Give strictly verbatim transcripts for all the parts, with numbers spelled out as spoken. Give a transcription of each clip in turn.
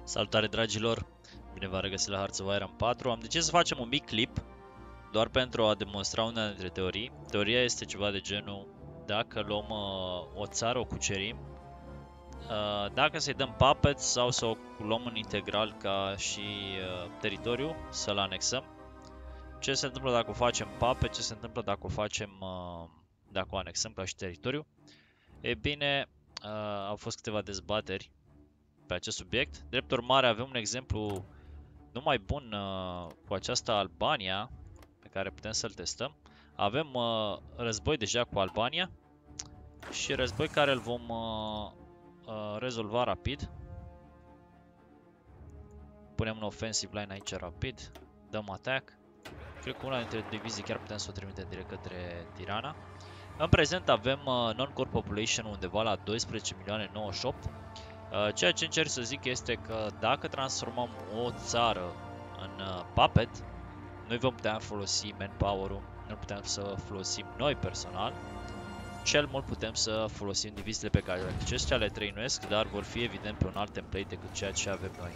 Salutare dragilor, bine v-am regăsit la Hearts of Iron patru. Am decis să facem un mic clip doar pentru a demonstra una dintre teorii. Teoria este ceva de genul: dacă luăm uh, o țară, o cucerim, uh, dacă să-i dăm puppets sau să o luăm în integral ca și uh, teritoriu, să-l anexăm. Ce se întâmplă dacă o facem puppet, ce se întâmplă dacă o facem uh, dacă o anexăm ca și teritoriu? E bine, uh, au fost câteva dezbateri pe acest subiect. Drept urmare, avem un exemplu nu mai bun uh, cu această Albania, pe care putem să-l testăm. Avem uh, război deja cu Albania și război care îl vom uh, uh, rezolva rapid. Punem un offensive line aici rapid, dăm attack. Cred că una dintre divizii chiar putem să o trimitem direct către Tirana. În prezent avem uh, non-core population undeva la doisprezece milioane nouăzeci și opt. Uh, ceea ce încerc să zic este că dacă transformăm o țară în uh, puppet, noi vom putea folosi manpower-ul, nu putem să folosim noi personal. Cel mult putem să folosim diviziile pe care acestea le trăinuiesc, dar vor fi evident pe un alt template decât ceea ce avem noi.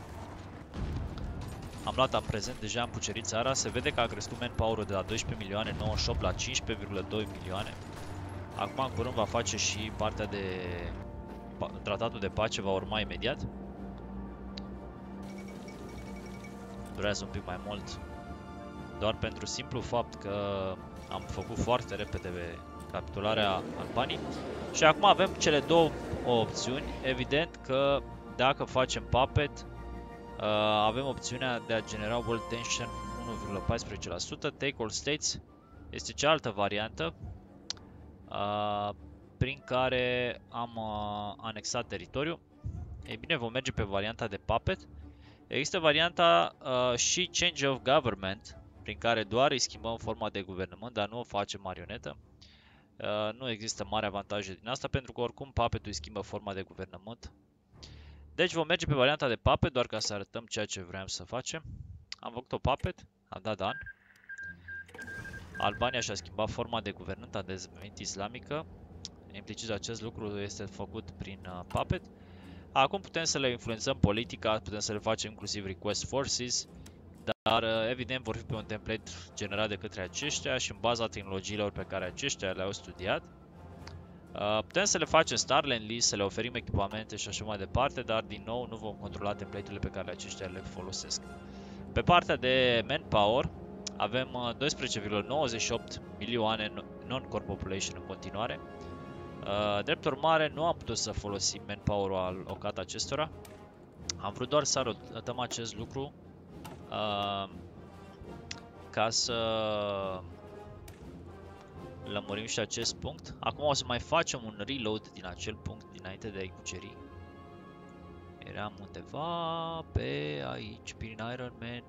Am luat în prezent, deja am cucerit țara, se vede că a crescut manpower-ul de la doisprezece milioane nouăzeci și opt la cincisprezece virgulă doi milioane. Acum în curând va face și partea de tratatul de pace, va urma imediat. Durează un pic mai mult, doar pentru simplu fapt că am făcut foarte repede capitularea Albaniei. Și acum avem cele două opțiuni. Evident că dacă facem puppet, uh, avem opțiunea de a genera world tension unu virgulă paisprezece la sută. Take all states este cealaltă variantă uh, prin care am uh, anexat teritoriul. Ei bine, vom merge pe varianta de puppet. Există varianta uh, și change of government, prin care doar îi schimbăm forma de guvernământ, dar nu o facem marionetă. Uh, nu există mare avantaje din asta, pentru că oricum puppet-ul îi schimbă forma de guvernământ. Deci vom merge pe varianta de puppet, doar ca să arătăm ceea ce vrem să facem. Am făcut o puppet, am dat done. Albania și-a schimbat forma de guvernământ, a devenit islamică. Implicit acest lucru este făcut prin uh, puppet. Acum putem să le influențăm politica, putem să le facem inclusiv request forces, dar uh, evident vor fi pe un template generat de către aceștia și în baza tehnologiilor pe care aceștia le-au studiat. Uh, putem să le facem Starland list, să le oferim echipamente și așa mai departe, dar din nou nu vom controla template-urile pe care aceștia le folosesc. Pe partea de manpower avem uh, doisprezece virgulă nouăzeci și opt milioane non-core population în continuare. Uh, drept urmare, nu am putut să folosim manpower-ul alocat acestora. Am vrut doar să arătăm acest lucru uh, ca să lămurim și acest punct. Acum o să mai facem un reload din acel punct dinainte de a-i cuceri. Eram undeva pe aici, prin Iron Man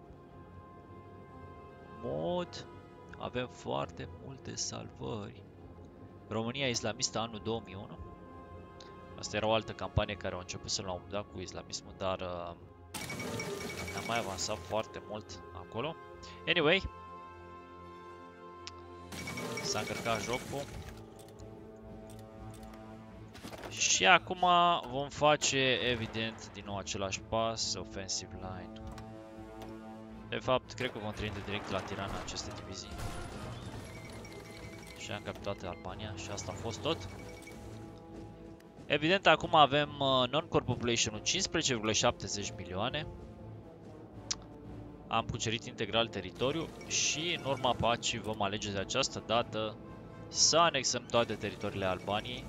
mod. Avem foarte multe salvări. România islamistă anul două mii unu. Asta era o altă campanie care a început să l-au dat cu islamismul, dar uh, am mai avansat foarte mult acolo. Anyway, s-a încărcat jocul. Și acum vom face evident din nou același pas, offensive line. De fapt, cred că vom trimite direct la Tirana aceste divizii. Și am capturat Albania și asta a fost tot. Evident, acum avem uh, non-core population-ul cincisprezece virgulă șaptezeci milioane. Am cucerit integral teritoriul și în urma pacii vom alege de această dată să anexăm toate teritoriile Albaniei.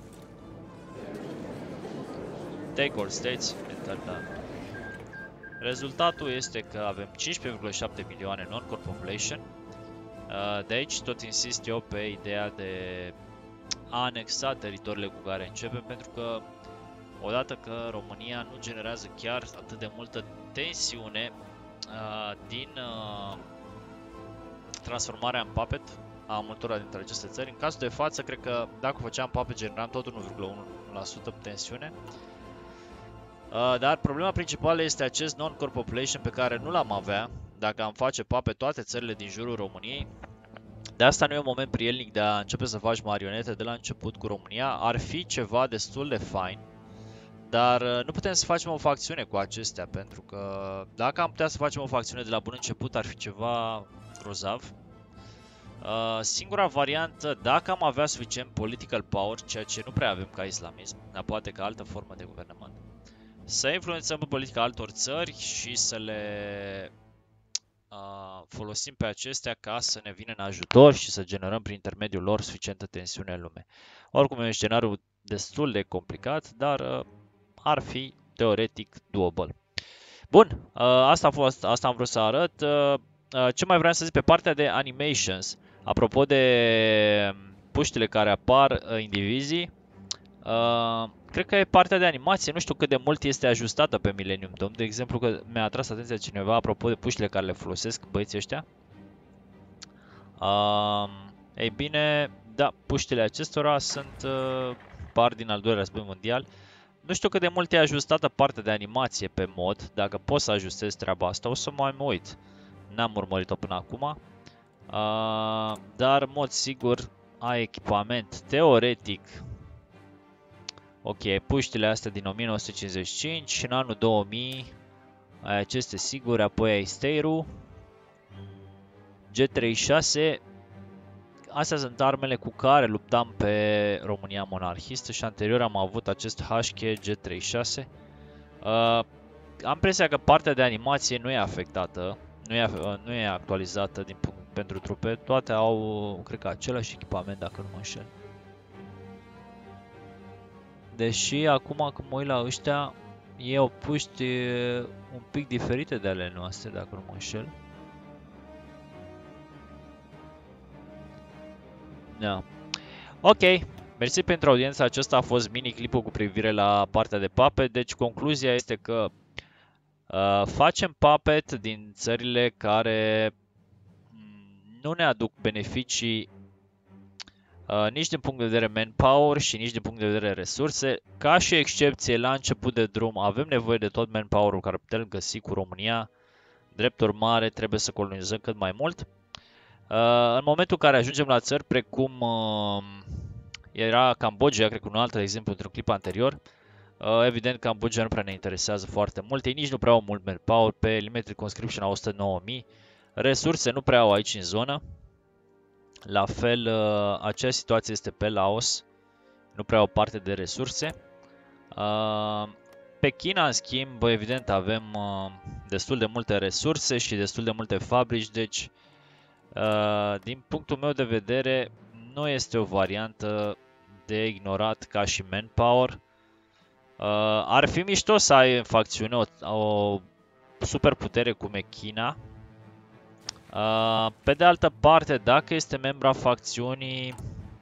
Take all states, enter done. Rezultatul este că avem cincisprezece virgulă șapte milioane non-core population. De aici tot insist eu pe ideea de a anexa teritoriile cu care începem, pentru că odată că România nu generează chiar atât de multă tensiune uh, din uh, transformarea în puppet a multora dintre aceste țări. În cazul de față, cred că dacă făceam puppet generam tot unu virgulă unu la sută tensiune. Uh, dar problema principală este acest non-core population pe care nu l-am avea dacă am face puppet toate țările din jurul României. De asta nu e un moment prielnic de a începe să faci marionete de la început cu România. Ar fi ceva destul de fain dar nu putem să facem o facțiune cu acestea, pentru că dacă am putea să facem o facțiune de la bun început, ar fi ceva grozav. Uh, singura variantă, dacă am avea suficient political power, ceea ce nu prea avem ca islamism, dar poate ca altă formă de guvernământ, să influențăm pe politica altor țări și să le uh, folosim pe acestea ca să ne vină în ajutor și să generăm prin intermediul lor suficientă tensiune în lume. Oricum e un scenariu destul de complicat, dar uh, ar fi teoretic doable. Bun, uh, asta a fost, asta am vrut să arăt. Uh, uh, ce mai vreau să zic pe partea de animations, apropo de puștile care apar uh, în divizii, uh, cred că e partea de animație, nu știu cât de mult este ajustată pe Millennium Dome. De exemplu, că mi-a atras atenția cineva apropo de puștile care le folosesc băieții ăștia. Uh, ei bine, da, puștile acestora sunt uh, par din al doilea război mondial. Nu știu cât de mult e ajustată partea de animație pe mod, dacă pot să ajustez treaba asta, o să mai mă uit. N-am urmărit-o până acum, uh, dar în mod sigur ai echipament teoretic. Ok, puștile astea din o mie nouă sute cincizeci și cinci și în anul două mii ai aceste sigur, apoi ai Steyru, G treizeci și șase. Astea sunt armele cu care luptam pe România monarhistă și anterior am avut acest H K G treizeci și șase. Uh, am impresia că partea de animație nu e afectată, nu e, uh, nu e actualizată din, pentru trupe, toate au, cred că, același echipament, dacă nu mă înșel. Deși acum când mă uit la ăștia, ei au puști un pic diferite de ale noastre, dacă nu mă înșel. Da. Ok, mersi pentru audiența, acesta a fost mini-clipul cu privire la partea de puppet. Deci concluzia este că uh, facem puppet din țările care nu ne aduc beneficii uh, nici din punct de vedere manpower și nici din punct de vedere resurse. Ca și excepție, la început de drum avem nevoie de tot manpower-ul care putem găsi cu România. Drept urmare, trebuie să colonizăm cât mai mult. Uh, în momentul în care ajungem la țări precum uh, era Cambodgia, cred că un alt exemplu într-un clip anterior, uh, evident Cambodgia nu prea ne interesează foarte mult, ei nici nu prea au mult manpower, pe Limited Conscription au o sută nouă mii, resurse nu prea au aici în zonă, la fel uh, aceeași situație este pe Laos, nu prea au parte de resurse. Uh, pe China, în schimb, evident avem uh, destul de multe resurse și destul de multe fabrici, deci Uh, din punctul meu de vedere, nu este o variantă de ignorat ca și manpower. Uh, ar fi mișto să ai în facțiune o, o superputere cum e China. Uh, pe de altă parte, dacă este membra facțiunii,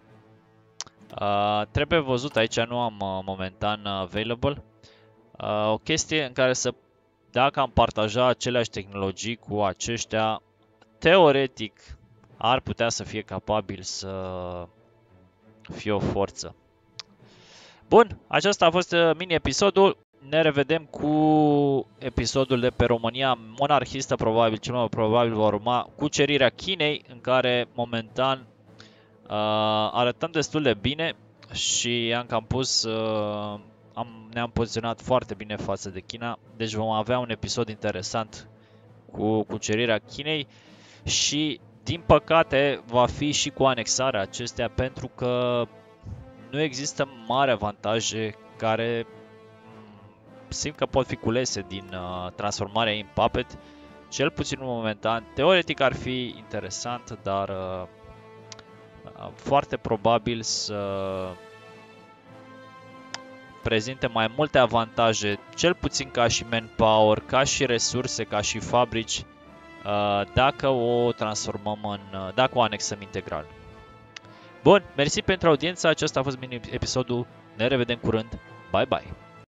uh, trebuie văzut, aici nu am uh, momentan available, uh, o chestie în care să, dacă am partaja aceleași tehnologii cu aceștia, teoretic ar putea să fie capabil să fie o forță. Bun, acesta a fost mini-episodul. Ne revedem cu episodul de pe România monarhistă, probabil, cel mai probabil va urma cucerirea Chinei, în care momentan uh, arătăm destul de bine și am cam pus, uh, am, ne-am poziționat foarte bine față de China, deci vom avea un episod interesant cu cucerirea Chinei. Și, din păcate, va fi și cu anexarea acestea, pentru că nu există mari avantaje care simt că pot fi culese din uh, transformarea în puppet, cel puțin în momentan. Teoretic ar fi interesant, dar uh, foarte probabil să prezinte mai multe avantaje, cel puțin ca și manpower, ca și resurse, ca și fabrici, dacă o transformăm în, dacă o anexăm integral. Bun, mersi pentru audiență, acesta a fost mini episodul, ne revedem curând, bye bye!